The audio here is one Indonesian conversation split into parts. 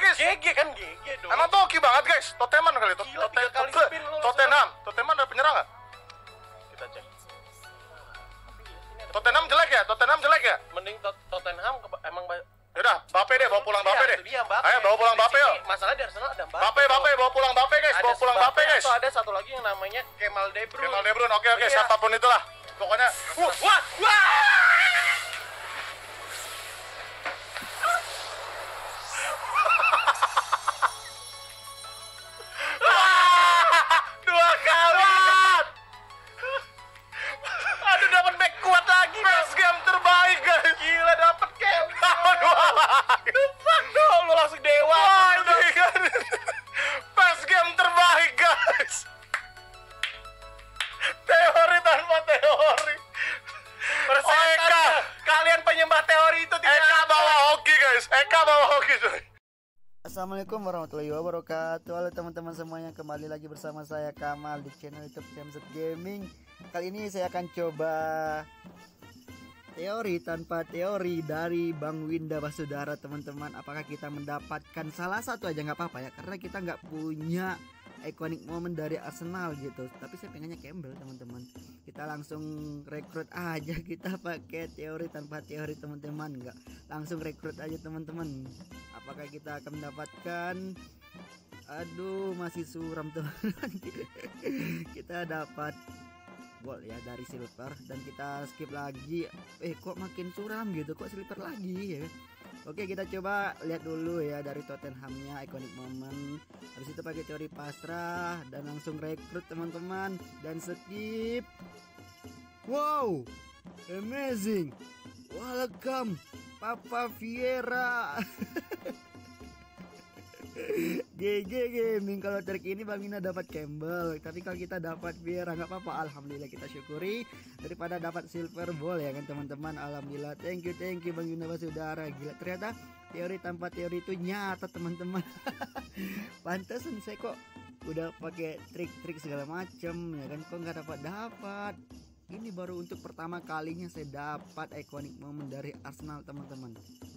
guys. GG kan GG dong. Emang tuh hoki banget guys. Toteman kali. Gila, 3 kali spin lu. Tottenham. Tottenham ada penyerang nggak? Kita cek. Tottenham jelek ya? Tottenham jelek ya? Mending Tottenham emang Yaudah, Mbappe deh, bawa pulang Mbappe deh. Itu dia, Mbappe. Ayo bawa pulang Mbappe yuk. Masalah di Arsenal ada Mbappe, bawa pulang Mbappe guys, bawa pulang Mbappe guys. Atau ada satu lagi yang namanya Kemal De Bruyne. Kemal De Bruyne, oke, Iya. siapapun itulah. Pokoknya, wah. Dua kali. Aduh, dapat back kuat lagi. Best game terbaik guys. Gila, dapat Kemal. Lu langsung dewa. Wah, ini kan. Best game terbaik guys. Teori tanpa teori. Eka, kalian penyembah teori itu tidak Eka ada. bawa hoki guys. Eka bawa hoki coy. Assalamualaikum warahmatullahi wabarakatuh. Halo teman-teman semuanya, kembali lagi bersama saya Kamal di channel YouTube Jamset Gaming. Kali ini saya akan coba teori tanpa teori dari Bang Winda Basudara teman-teman. Apakah kita mendapatkan salah satu aja nggak apa-apa ya, karena kita nggak punya iconic moment dari Arsenal gitu. Tapi saya pengennya Campbell teman-teman. Kita langsung rekrut aja, kita pakai teori tanpa teori teman-teman. Nggak langsung rekrut aja teman-teman. Apakah kita akan mendapatkan, aduh masih suram teman-teman. Kita dapat gol ya dari silver dan kita skip lagi. Kok makin suram gitu, kok silver lagi ya. Oke, kita coba lihat dulu ya dari Tottenhamnya iconic moment. Habis itu pakai teori pasrah dan langsung rekrut teman-teman dan skip. Wow, amazing, welcome Papa Vieira. GG Gaming. Kalau trik ini Bang Ina dapat Campbell, tapi kalau kita dapat Vieira nggak apa-apa, alhamdulillah kita syukuri daripada dapat silver ball ya kan teman-teman. Alhamdulillah, thank you Bang Ina Basudara. Gila, ternyata teori tanpa teori itu nyata teman-teman. Pantesan saya kok udah pakai trik-trik segala macem ya kan, kok nggak dapat. Ini baru untuk pertama kalinya saya dapat iconic moment dari Arsenal teman-teman.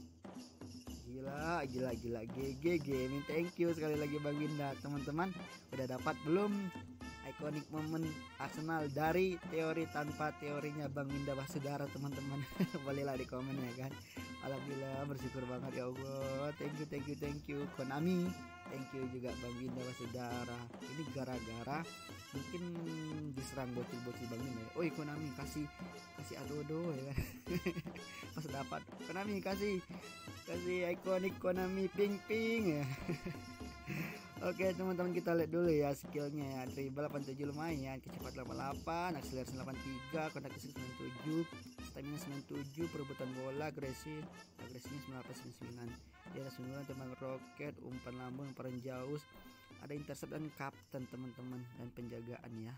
Gila GG Gaming. Thank you sekali lagi Bang Winda teman-teman. Udah dapat belum iconic moment Arsenal dari teori tanpa teorinya Bang Winda Basudara teman-teman? Bolehlah di komen ya kan. Alhamdulillah, bersyukur banget ya Allah. Thank you Konami. Thank you juga Bang Winda Basudara. Ini gara-gara mungkin diserang bocil-bocil Bang Winda ya. Oi Konami, kasih adodo ya kan. Pas dapat Konami kasih ikonik Konami ping ya. Oke teman-teman, kita lihat dulu ya skillnya ya. Dribble 87 lumayan, kecepatan 88, akselerasi 83, kontak fisik 97, stamina 97, perebutan bola, agresinya 98, 99. Dia ada 9 tembak roket, umpan lambung, umpan jauh, ada intercept dan kapten teman-teman, dan penjagaan ya.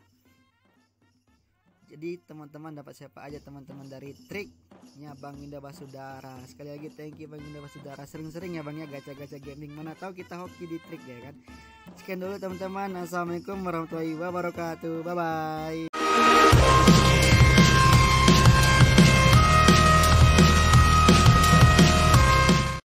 Jadi teman-teman dapat siapa aja teman-teman dari triknya Bang Winda Basudara. Sekali lagi thank you Bang Winda Basudara. Sering-sering ya Bang ya gacha-gacha gaming, mana tahu kita hoki di trik ya kan. Sekian dulu teman-teman. Assalamualaikum warahmatullahi wabarakatuh. Bye bye.